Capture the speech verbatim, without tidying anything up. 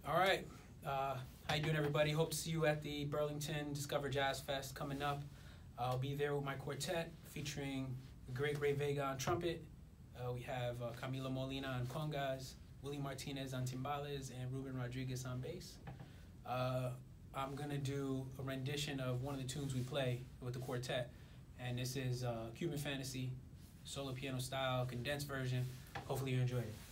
All right. Uh, how you doing, everybody? Hope to see you at the Burlington Discover Jazz Fest coming up. I'll be there with my quartet featuring the great Vega on trumpet. Uh, we have uh, Camilo Molina on Congas, Willie Martinez on Timbales, and Ruben Rodriguez on bass. Uh, I'm going to do a rendition of one of the tunes we play with the quartet. And this is uh, Cuban Fantasy, solo piano style, condensed version. Hopefully you enjoy it.